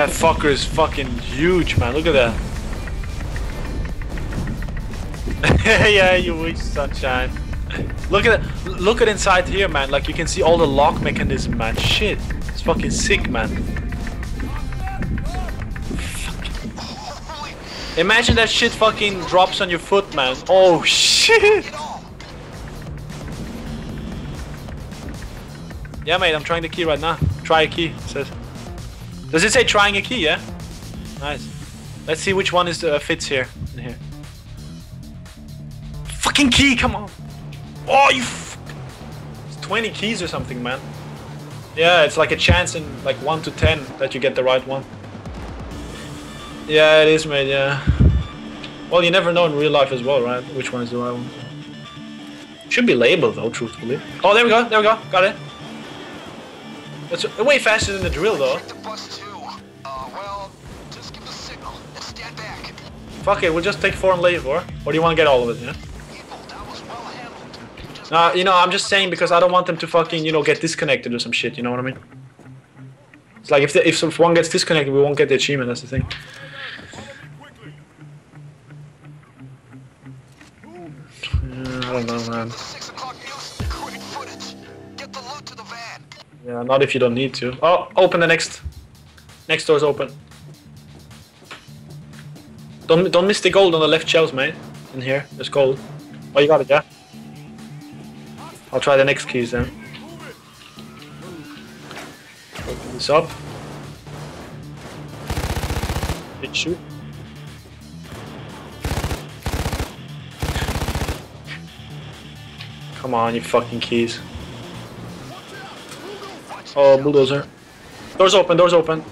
That fucker is fucking huge, man. Look at that. Yeah, you wish, sunshine. Look at inside here, man. Like you can see all the lock mechanism, man. Shit, it's fucking sick, man. Imagine that shit fucking drops on your foot, man. Oh shit. Yeah, mate, I'm trying the key right now. Try a key, it says. Does it say trying a key, yeah? Nice. Let's see which one is fits here. In here. Fucking key, come on! Oh, you It's 20 keys or something, man. Yeah, it's like a chance in like 1 to 10 that you get the right one. Yeah, it is, mate, yeah. Well, you never know in real life as well, right? Which one is the right one. Should be labeled though, truthfully. Oh, there we go, got it. That's way faster than the drill, though. Well, just give the signal and stand back. Fuck it, we'll just take 4 and leave, or do you want to get all of it, yeah? Nah, you know, I'm just saying because I don't want them to fucking, you know, get disconnected or some shit, you know what I mean? It's like if one gets disconnected, we won't get the achievement, that's the thing. I don't know, man. Yeah, not if you don't need to. Oh, open the next door's open. Don't miss the gold on the left shelves, mate. In here, there's gold. Oh, you got it, yeah? I'll try the next keys then. Open this up. Big shoot. Come on, you fucking keys. Oh, bulldozer. Doors open, doors open.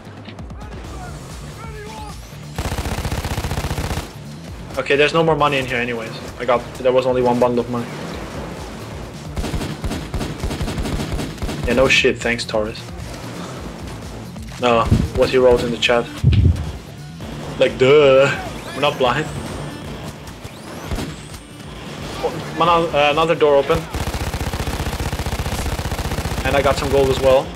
Okay, there's no more money in here anyways. There was only one bundle of money. Yeah, no shit, thanks Taurus. No, what he wrote in the chat. Like, duh, we're not blind. Oh, another door open. And I got some gold as well.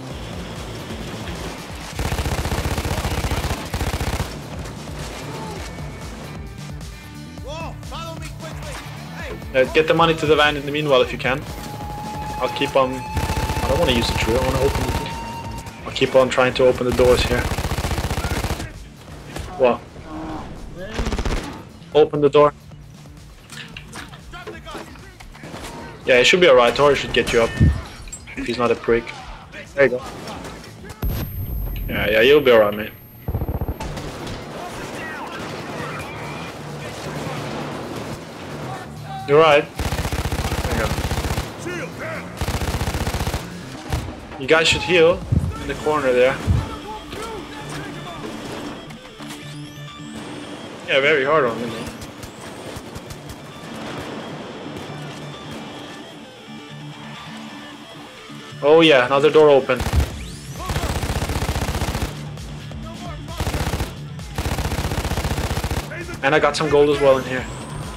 Get the money to the van in the meanwhile if you can. I'll keep on... I don't want to use the drill, I want to open the door. I'll keep on trying to open the doors here. What? Open the door. Yeah, it should be alright, Tori should get you up. If he's not a prick. There you go. Yeah, you'll be alright, mate. You're right. Hang on. You guys should heal in the corner there. Yeah, very hard on me. Oh yeah, another door open. And I got some gold as well in here.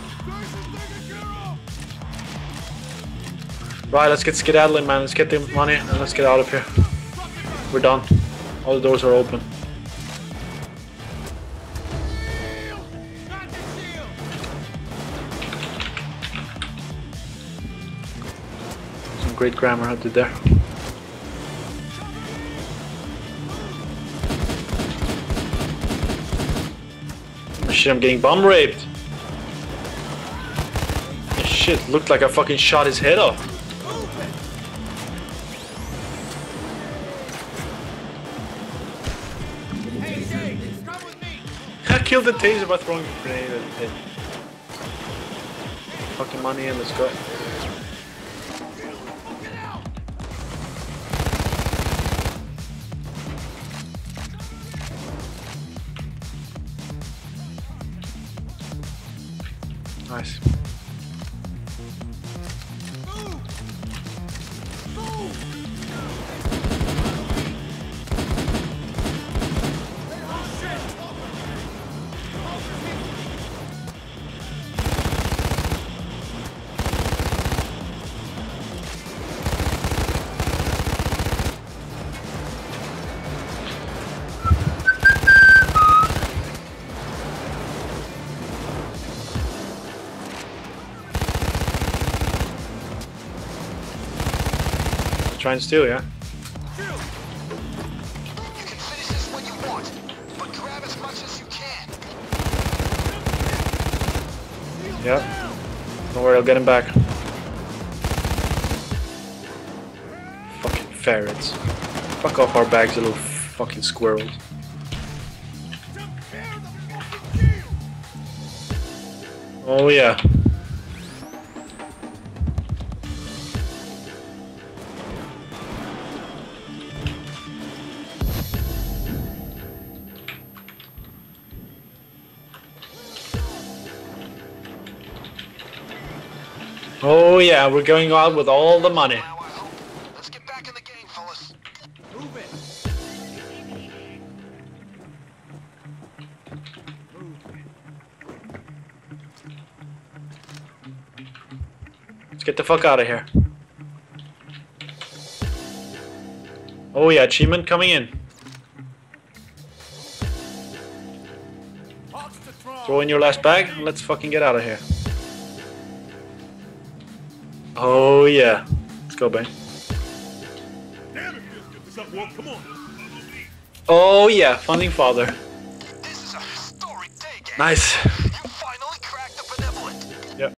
Right, let's get skedaddling, man. Let's get the money and let's get out of here. We're done. All the doors are open. Some great grammar I did there. Oh, shit, I'm getting bomb raped. Oh, shit, looked like I fucking shot his head off. Killed the taser by throwing a grenade at it. Fucking money in, let's go. Nice. trying to steal, yeah? You can finish this when you want, but grab as much as you can. Yeah. Don't worry, I'll get him back. Fucking ferrets. Fuck off our bags, you little fucking squirrels. Oh yeah. Oh yeah, we're going out with all the money. Now I hope. Let's get back in the game, fellas. Move it. Let's get the fuck out of here. Oh yeah, achievement coming in. Throw in your last bag and let's fucking get out of here. Oh yeah. Let's go, Bane. Damn it, get this up, Wolf. Come on. Oh yeah, funding father. This is a historic day, gang. Nice.